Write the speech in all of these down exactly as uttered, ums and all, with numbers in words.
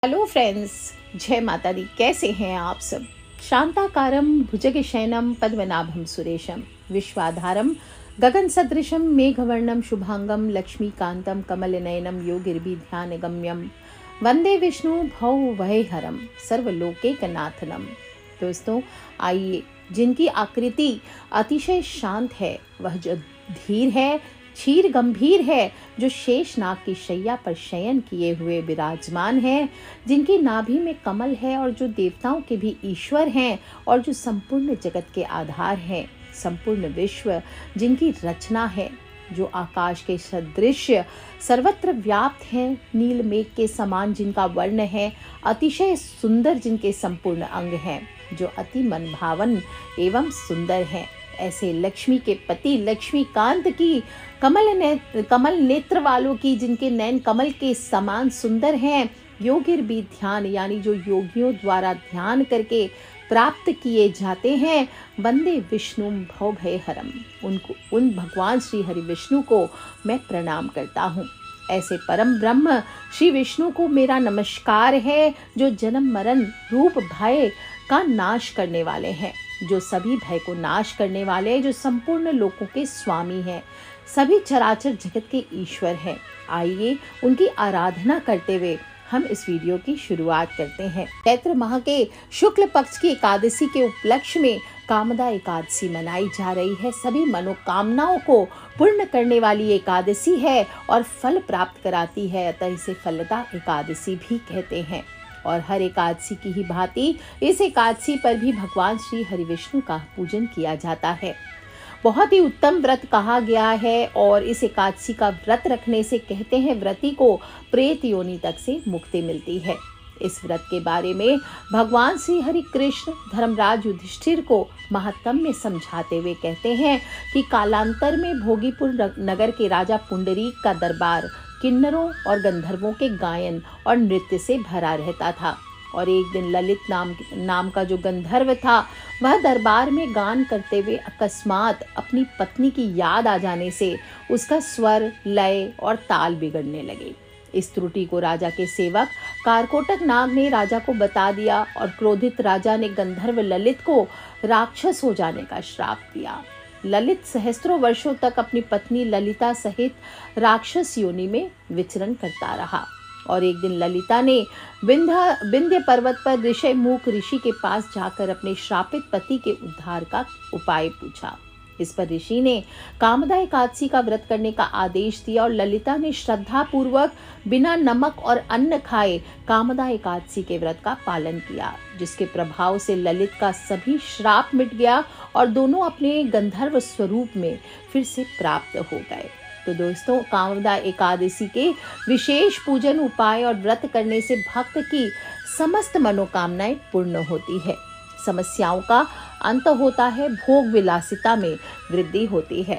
Hello friends, जय माता दी। कैसे हैं आप सब? शांताकारं भुजगशयनं पद्मनाभं सुरेशं विश्वाधारं गगन सदृशं मेघवर्णं शुभांगं लक्ष्मीकांतं कमलनयनं योगिर्भिध्यानगम्यं वंदे विष्णु भवभयहरं सर्वलोकैकनाथनम। दोस्तों, आइए, जिनकी आकृति अतिशय शांत है, वह जो धीर है, क्षीर गंभीर है, जो शेषनाग की शैया पर शयन किए हुए विराजमान है, जिनकी नाभि में कमल है और जो देवताओं के भी ईश्वर हैं और जो संपूर्ण जगत के आधार हैं, संपूर्ण विश्व जिनकी रचना है, जो आकाश के सदृश सर्वत्र व्याप्त हैं, नील मेघ के समान जिनका वर्ण है, अतिशय सुंदर जिनके संपूर्ण अंग हैं, जो अति मनभावन एवं सुंदर हैं, ऐसे लक्ष्मी के पति लक्ष्मीकांत की कमल ने कमल नेत्र वालों की, जिनके नैन कमल के समान सुंदर हैं, योगिर भी ध्यान यानी जो योगियों द्वारा ध्यान करके प्राप्त किए जाते हैं, वंदे विष्णु भवभयहरम। उनको उन भगवान श्री हरि विष्णु को मैं प्रणाम करता हूँ। ऐसे परम ब्रह्म श्री विष्णु को मेरा नमस्कार है, जो जन्म मरण रूप भय का नाश करने वाले हैं, जो सभी भय को नाश करने वाले, जो संपूर्ण लोकों के स्वामी हैं, सभी चराचर जगत के ईश्वर हैं। आइए, उनकी आराधना करते हुए हम इस वीडियो की शुरुआत करते हैं। चैत्र माह के शुक्ल पक्ष की एकादशी के उपलक्ष्य में कामदा एकादशी मनाई जा रही है। सभी मनोकामनाओं को पूर्ण करने वाली एकादशी है और फल प्राप्त कराती है, अतः इसे फलदा एकादशी भी कहते हैं। और हर एकादशी की ही भांति इस एकादशी पर भी भगवान श्री हरि विष्णु का पूजन किया जाता है। बहुत ही उत्तम व्रत कहा गया है और इस एकादशी का व्रत रखने से कहते हैं व्रती को प्रेत योनि तक से मुक्ति मिलती है। इस व्रत के बारे में भगवान श्री हरि कृष्ण धर्मराज युधिष्ठिर को महात्म्य समझाते हुए कहते हैं कि कालांतर में भोगीपुर नगर के राजा पुंडरीक का दरबार किन्नरों और गंधर्वों के गायन और नृत्य से भरा रहता था। और एक दिन ललित नाम नाम का जो गंधर्व था, वह दरबार में गान करते हुए अकस्मात अपनी पत्नी की याद आ जाने से उसका स्वर, लय और ताल बिगड़ने लगे। इस त्रुटि को राजा के सेवक कारकोटक नाग ने राजा को बता दिया और क्रोधित राजा ने गंधर्व ललित को राक्षस हो जाने का श्राप दिया। ललित सहस्त्रों वर्षों तक अपनी पत्नी ललिता सहित राक्षस योनि में विचरण करता रहा। और एक दिन ललिता ने विंध्य विंध्य पर्वत पर ऋषयमुख ऋषि के पास जाकर अपने श्रापित पति के उद्धार का उपाय पूछा। इस पर ऋषि ने कामदा एकादशी का व्रत करने का आदेश दिया और ललिता ने श्रद्धा पूर्वक बिना नमक और अन्न खाए कामदा एकादशी के व्रत का पालन किया, जिसके प्रभाव से ललित का सभी श्राप मिट गया और दोनों अपने गंधर्व स्वरूप में फिर से प्राप्त हो गए। तो दोस्तों, कामदा एकादशी के विशेष पूजन उपाय और व्रत करने से भक्त की समस्त मनोकामनाएं पूर्ण होती है, समस्याओं का अंत होता है, भोग विलासिता में वृद्धि होती है।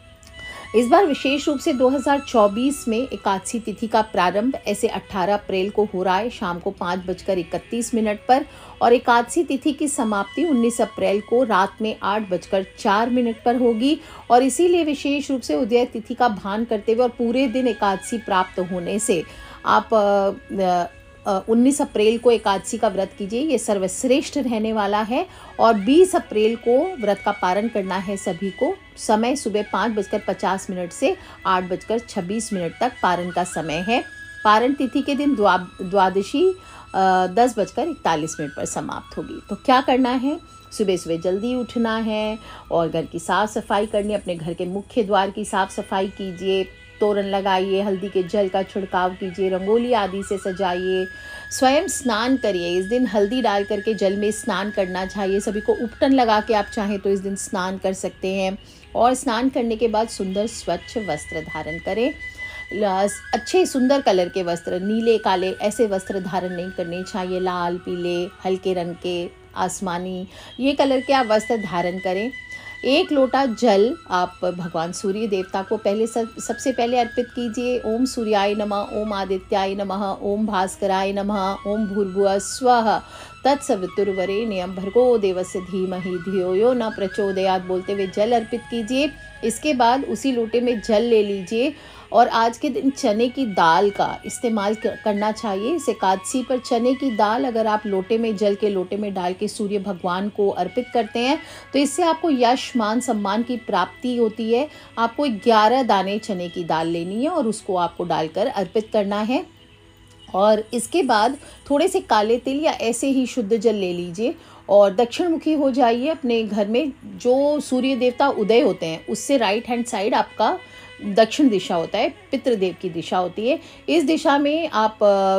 इस बार विशेष रूप से दो हज़ार चौबीस में एकादशी तिथि का प्रारंभ ऐसे अठारह अप्रैल को हो रहा है शाम को पाँच बजकर इकतीस मिनट पर, और एकादशी तिथि की समाप्ति उन्नीस अप्रैल को रात में आठ बजकर चार मिनट पर होगी। और इसीलिए विशेष रूप से उदय तिथि का भान करते हुए और पूरे दिन एकादशी प्राप्त होने से आप आ, उन्नीस अप्रैल को एकादशी का व्रत कीजिए, ये सर्वश्रेष्ठ रहने वाला है। और बीस अप्रैल को व्रत का पारण करना है सभी को। समय सुबह पाँच बजकर पचास मिनट से आठ बजकर छब्बीस मिनट तक पारण का समय है। पारण तिथि के दिन द्वा द्वादशी दस बजकर इकतालीस मिनट पर समाप्त होगी। तो क्या करना है? सुबह सुबह जल्दी उठना है और घर की साफ़ सफाई करनी, अपने घर के मुख्य द्वार की साफ़ सफाई कीजिए, तोरण लगाइए, हल्दी के जल का छिड़काव कीजिए, रंगोली आदि से सजाइए, स्वयं स्नान करिए। इस दिन हल्दी डाल करके जल में स्नान करना चाहिए। सभी को उपटन लगा के आप चाहें तो इस दिन स्नान कर सकते हैं। और स्नान करने के बाद सुंदर स्वच्छ वस्त्र धारण करें। अच्छे सुंदर कलर के वस्त्र, नीले काले ऐसे वस्त्र धारण नहीं करने चाहिए। लाल, पीले, हल्के रंग के, आसमानी, ये कलर के आप वस्त्र धारण करें। एक लोटा जल आप भगवान सूर्य देवता को पहले सब सबसे पहले अर्पित कीजिए। ओम सूर्याय नमः, ओम आदित्याय नमः, ओम भास्कराय नमः, ओम भूर्भुवः स्वः तत्सवितुर्वरेण्यं भर्गो देवस्य धीमहि धियो यो न प्रचोदयात् बोलते हुए जल अर्पित कीजिए। इसके बाद उसी लोटे में जल ले लीजिए और आज के दिन चने की दाल का इस्तेमाल करना चाहिए। इस एकादशी पर चने की दाल अगर आप लोटे में, जल के लोटे में डाल के सूर्य भगवान को अर्पित करते हैं तो इससे आपको यश, मान, सम्मान की प्राप्ति होती है। आपको ग्यारह दाने चने की दाल लेनी है और उसको आपको डालकर अर्पित करना है। और इसके बाद थोड़े से काले तिल या ऐसे ही शुद्ध जल ले लीजिए और दक्षिण मुखी हो जाइए। अपने घर में जो सूर्य देवता उदय होते हैं उससे राइट हैंड साइड आपका दक्षिण दिशा होता है, पितृदेव की दिशा होती है। इस दिशा में आप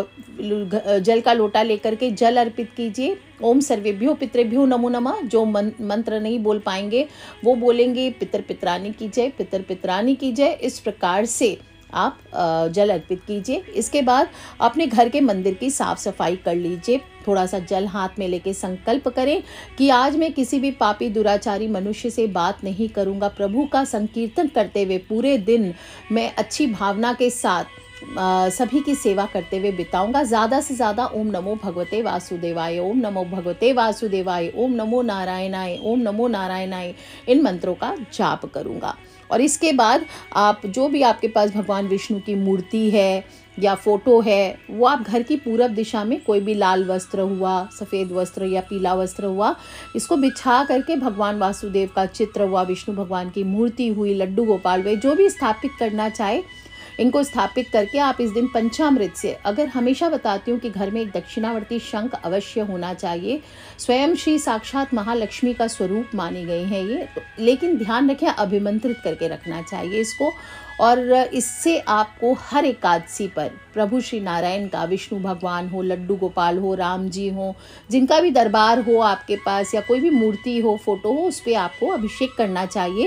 जल का लोटा लेकर के जल अर्पित कीजिए। ओम सर्वेभ्यो पितृभ्यो नमो नमः। जो मंत्र नहीं बोल पाएंगे वो बोलेंगे पितर पितरानी की जय, पितर पितरानी की जय। इस प्रकार से आप जल अर्पित कीजिए। इसके बाद अपने घर के मंदिर की साफ सफाई कर लीजिए। थोड़ा सा जल हाथ में लेके संकल्प करें कि आज मैं किसी भी पापी दुराचारी मनुष्य से बात नहीं करूंगा। प्रभु का संकीर्तन करते हुए पूरे दिन मैं अच्छी भावना के साथ आ, सभी की सेवा करते हुए बिताऊंगा। ज़्यादा से ज़्यादा ओम नमो भगवते वासुदेवाय, ओम नमो भगवते वासुदेवाय, ओम नमो नारायणाय, ओम नमो नारायणाय, इन मंत्रों का जाप करूंगा। और इसके बाद आप जो भी आपके पास भगवान विष्णु की मूर्ति है या फोटो है, वो आप घर की पूरब दिशा में कोई भी लाल वस्त्र हुआ, सफ़ेद वस्त्र या पीला वस्त्र हुआ, इसको बिछा करके भगवान वासुदेव का चित्र हुआ, विष्णु भगवान की मूर्ति हुई, लड्डू गोपाल हुए, जो भी स्थापित करना चाहे इनको स्थापित करके आप इस दिन पंचामृत से, अगर हमेशा बताती हूँ कि घर में एक दक्षिणावर्ती शंख अवश्य होना चाहिए। स्वयं श्री साक्षात महालक्ष्मी का स्वरूप मानी गई है ये तो, लेकिन ध्यान रखें अभिमंत्रित करके रखना चाहिए इसको। और इससे आपको हर एकादशी पर प्रभु श्री नारायण का, विष्णु भगवान हो, लड्डू गोपाल हो, राम जी हो, जिनका भी दरबार हो आपके पास या कोई भी मूर्ति हो, फोटो हो, उस पर आपको अभिषेक करना चाहिए।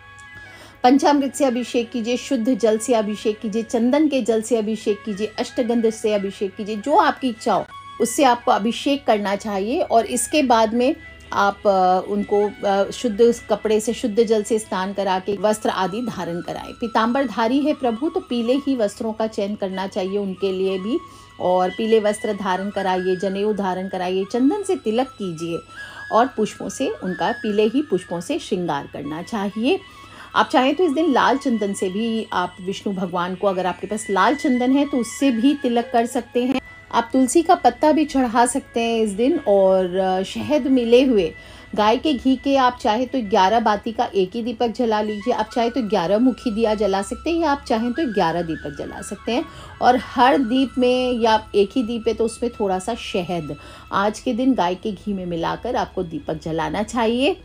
पंचामृत से अभिषेक कीजिए, शुद्ध जल से अभिषेक कीजिए, चंदन के जल से अभिषेक कीजिए, अष्टगंध से अभिषेक कीजिए, जो आपकी इच्छा हो उससे आपको अभिषेक करना चाहिए। और इसके बाद में आप उनको शुद्ध कपड़े से, शुद्ध जल से स्नान करा के वस्त्र आदि धारण कराएं। पीताम्बर धारी है प्रभु तो पीले ही वस्त्रों का चयन करना चाहिए उनके लिए भी, और पीले वस्त्र धारण कराइए, जनेऊ धारण कराइए, चंदन से तिलक कीजिए और पुष्पों से, उनका पीले ही पुष्पों से श्रृंगार करना चाहिए। आप चाहें तो इस दिन लाल चंदन से भी आप विष्णु भगवान को, अगर आपके पास लाल चंदन है तो उससे भी तिलक कर सकते हैं। आप तुलसी का पत्ता भी चढ़ा सकते हैं इस दिन, और शहद मिले हुए गाय के घी के आप चाहे तो ग्यारह बाती का एक ही दीपक जला लीजिए। आप चाहे तो ग्यारह मुखी दिया जला सकते हैं या आप चाहें तो ग्यारह दीपक जला सकते हैं। और हर दीप में या एक ही दीप है तो उसमें थोड़ा सा शहद आज के दिन गाय के घी में मिलाकर आपको दीपक जलाना चाहिए।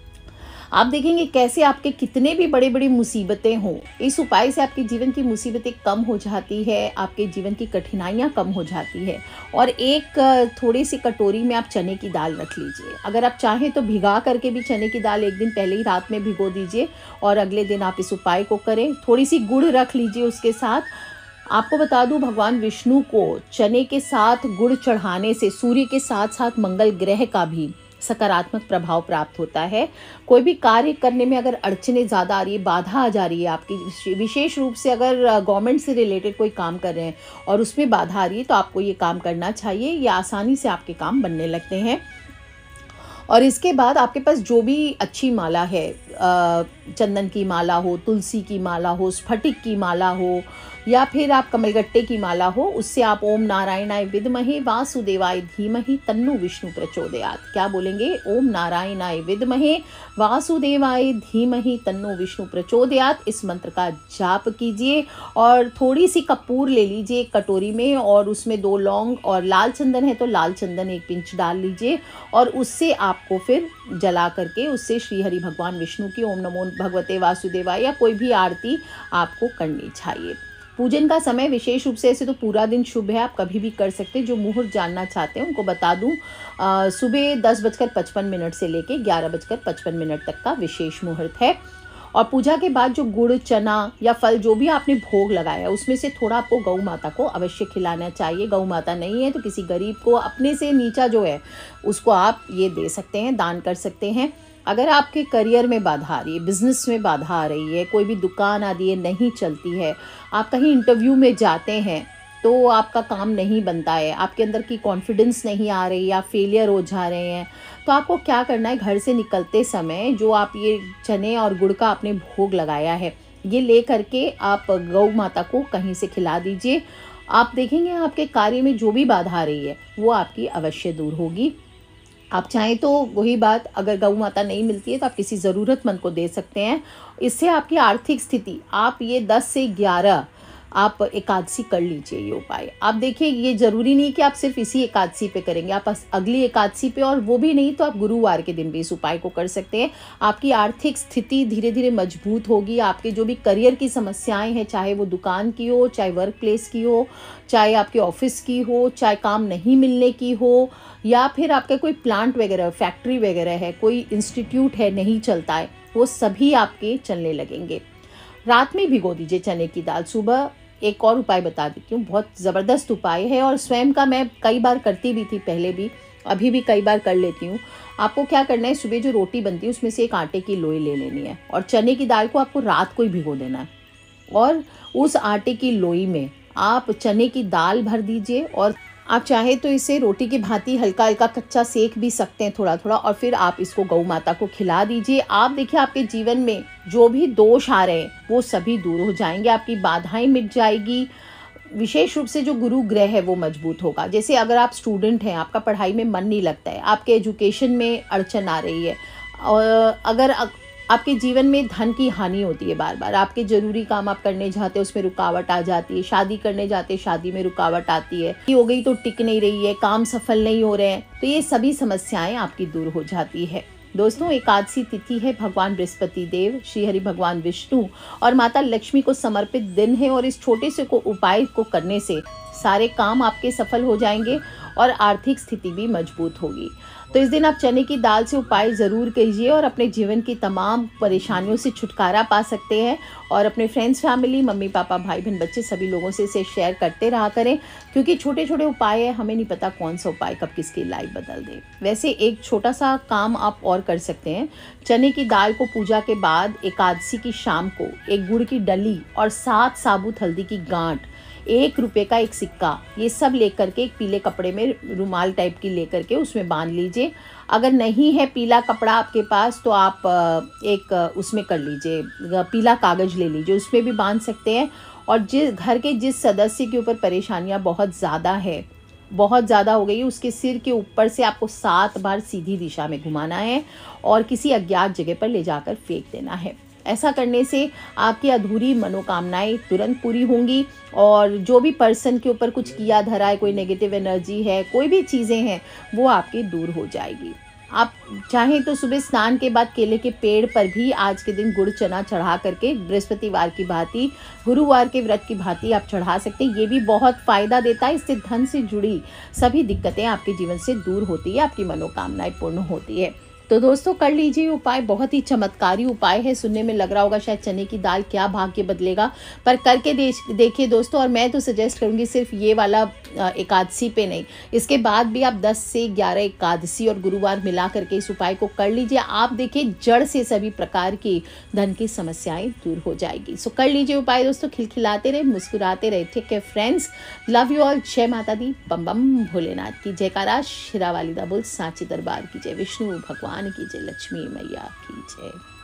आप देखेंगे कैसे आपके कितने भी बड़े बड़ी मुसीबतें हों, इस उपाय से आपके जीवन की मुसीबतें कम हो जाती है, आपके जीवन की कठिनाइयाँ कम हो जाती है। और एक थोड़ी सी कटोरी में आप चने की दाल रख लीजिए। अगर आप चाहें तो भिगा करके भी चने की दाल एक दिन पहले ही रात में भिगो दीजिए और अगले दिन आप इस उपाय को करें। थोड़ी सी गुड़ रख लीजिए उसके साथ। आपको बता दूं, भगवान विष्णु को चने के साथ गुड़ चढ़ाने से सूर्य के साथ साथ मंगल ग्रह का भी सकारात्मक प्रभाव प्राप्त होता है। कोई भी कार्य करने में अगर अड़चने ज़्यादा आ रही है, बाधा आ जा रही है आपकी, विशेष रूप से अगर गवर्नमेंट से रिलेटेड कोई काम कर रहे हैं और उसमें बाधा आ रही है तो आपको ये काम करना चाहिए, ये आसानी से आपके काम बनने लगते हैं। और इसके बाद आपके पास जो भी अच्छी माला है, चंदन की माला हो, तुलसी की माला हो, स्फटिक की माला हो, या फिर आप कमलगट्टे की माला हो, उससे आप ओम नारायणाय विद्महे वासुदेवाय धीमहि तन्नो विष्णु प्रचोदयात्, क्या बोलेंगे? ओम नारायणाय विद्महे वासुदेवाय धीमहि तन्नो विष्णु प्रचोदयात्। इस मंत्र का जाप कीजिए और थोड़ी सी कपूर ले लीजिए एक कटोरी में और उसमें दो लौंग और लाल चंदन है तो लाल चंदन एक पिंच डाल लीजिए और उससे आपको फिर जला करके उससे श्री हरि भगवान विष्णु की ओम नमो भगवते वासुदेवाय या कोई भी आरती आपको करनी चाहिए। पूजन का समय विशेष रूप से ऐसे तो पूरा दिन शुभ है, आप कभी भी कर सकते हैं। जो मुहूर्त जानना चाहते हैं उनको बता दूं, सुबह दस बजकर पचपन मिनट से लेके ग्यारह बजकर पचपन मिनट तक का विशेष मुहूर्त है। और पूजा के बाद जो गुड़, चना या फल जो भी आपने भोग लगाया उसमें से थोड़ा आपको गौ माता को अवश्य खिलाना चाहिए। गौ माता नहीं है तो किसी गरीब को, अपने से नीचा जो है उसको आप ये दे सकते हैं, दान कर सकते हैं। अगर आपके करियर में बाधा आ रही है, बिजनेस में बाधा आ रही है, कोई भी दुकान आदि है नहीं चलती है, आप कहीं इंटरव्यू में जाते हैं तो आपका काम नहीं बनता है, आपके अंदर की कॉन्फिडेंस नहीं आ रही, आप फेलियर हो जा रहे हैं, तो आपको क्या करना है, घर से निकलते समय जो आप ये चने और गुड़ का आपने भोग लगाया है ये ले करके आप गौ माता को कहीं से खिला दीजिए। आप देखेंगे आपके कार्य में जो भी बाधा आ रही है वो आपकी अवश्य दूर होगी। आप चाहें तो वही बात, अगर गौ माता नहीं मिलती है तो आप किसी ज़रूरतमंद को दे सकते हैं। इससे आपकी आर्थिक स्थिति, आप ये दस से ग्यारह आप एकादशी कर लीजिए ये उपाय। आप देखिए ये ज़रूरी नहीं कि आप सिर्फ इसी एकादशी पे करेंगे, आप अगली एकादशी पे, और वो भी नहीं तो आप गुरुवार के दिन भी इस उपाय को कर सकते हैं। आपकी आर्थिक स्थिति धीरे धीरे मजबूत होगी। आपके जो भी करियर की समस्याएं हैं, चाहे वो दुकान की हो, चाहे वर्क प्लेस की हो, चाहे आपके ऑफिस की हो, चाहे काम नहीं मिलने की हो, या फिर आपका कोई प्लांट वगैरह, फैक्ट्री वगैरह है, कोई इंस्टीट्यूट है नहीं चलता है, वो सभी आपके चलने लगेंगे। रात में भिगो दीजिए चने की दाल। सुबह एक और उपाय बता देती हूँ, बहुत ज़बरदस्त उपाय है और स्वयं का मैं कई बार करती भी थी, पहले भी, अभी भी कई बार कर लेती हूँ। आपको क्या करना है, सुबह जो रोटी बनती है उसमें से एक आटे की लोई ले लेनी है और चने की दाल को आपको रात को ही भिगो देना है, और उस आटे की लोई में आप चने की दाल भर दीजिए, और आप चाहे तो इसे रोटी की भांति हल्का हल्का कच्चा सेक भी सकते हैं थोड़ा थोड़ा, और फिर आप इसको गौ माता को खिला दीजिए। आप देखिए आपके जीवन में जो भी दोष आ रहे हैं वो सभी दूर हो जाएंगे, आपकी बाधाएं मिट जाएगी। विशेष रूप से जो गुरु ग्रह है वो मजबूत होगा। जैसे अगर आप स्टूडेंट हैं, आपका पढ़ाई में मन नहीं लगता है, आपके एजुकेशन में अड़चन आ रही है, और अगर आपके जीवन में धन की हानि होती है, बार बार आपके जरूरी काम आप करने जाते हैं उसमें रुकावट आ जाती है, शादी करने जाते हैं शादी में रुकावट आती है, हो गई तो टिक नहीं रही है, काम सफल नहीं हो रहे हैं, तो ये सभी समस्याएं आपकी दूर हो जाती है। दोस्तों, एकादशी तिथि है, भगवान बृहस्पति देव, श्री हरि भगवान विष्णु और माता लक्ष्मी को समर्पित दिन है, और इस छोटे से को उपाय को करने से सारे काम आपके सफल हो जाएंगे और आर्थिक स्थिति भी मजबूत होगी। तो इस दिन आप चने की दाल से उपाय ज़रूर कीजिए और अपने जीवन की तमाम परेशानियों से छुटकारा पा सकते हैं, और अपने फ्रेंड्स, फैमिली, मम्मी पापा, भाई बहन, बच्चे सभी लोगों से इसे शेयर करते रहा करें, क्योंकि छोटे छोटे उपाय है, हमें नहीं पता कौन सा उपाय कब किसकी लाइफ बदल दे। वैसे एक छोटा सा काम आप और कर सकते हैं, चने की दाल को पूजा के बाद एकादशी की शाम को एक गुड़ की डली और सात साबुत हल्दी की गांठ, एक रुपए का एक सिक्का, ये सब लेकर के एक पीले कपड़े में रुमाल टाइप की लेकर के उसमें बांध लीजिए। अगर नहीं है पीला कपड़ा आपके पास तो आप एक उसमें कर लीजिए, पीला कागज़ ले लीजिए, उसमें भी बांध सकते हैं। और जिस घर के जिस सदस्य के ऊपर परेशानियां बहुत ज़्यादा है, बहुत ज़्यादा हो गई, उसके सिर के ऊपर से आपको सात बार सीधी दिशा में घुमाना है और किसी अज्ञात जगह पर ले जाकर फेंक देना है। ऐसा करने से आपकी अधूरी मनोकामनाएं तुरंत पूरी होंगी, और जो भी पर्सन के ऊपर कुछ किया धरा है, कोई नेगेटिव एनर्जी है, कोई भी चीज़ें हैं, वो आपकी दूर हो जाएगी। आप चाहें तो सुबह स्नान के बाद केले के पेड़ पर भी आज के दिन गुड़ चना चढ़ा करके बृहस्पतिवार की भांति, गुरुवार के व्रत की भांति आप चढ़ा सकते हैं। ये भी बहुत फ़ायदा देता है। इससे धन से जुड़ी सभी दिक्कतें आपके जीवन से दूर होती है, आपकी मनोकामनाएं पूर्ण होती है। तो दोस्तों, कर लीजिए उपाय, बहुत ही चमत्कारी उपाय है। सुनने में लग रहा होगा शायद चने की दाल क्या भाग्य बदलेगा, पर करके देखिए दोस्तों। और मैं तो सजेस्ट करूंगी सिर्फ ये वाला एकादशी पे नहीं, इसके बाद भी आप दस से ग्यारह एकादशी और गुरुवार मिला करके इस उपाय को कर लीजिए। आप देखिए जड़ से सभी प्रकार की धन की समस्याएं दूर हो जाएगी। सो कर लीजिए उपाय दोस्तों, खिलखिलाते रहे, मुस्कुराते रहे। ठीक है फ्रेंड्स, लव यू ऑल। जय माता दी, बम बम भोलेनाथ की जयकारा, शिरा वाली दा बोल, सांची दरबार की जय, विष्णु भगवान की जय, लक्ष्मी मैया की जय।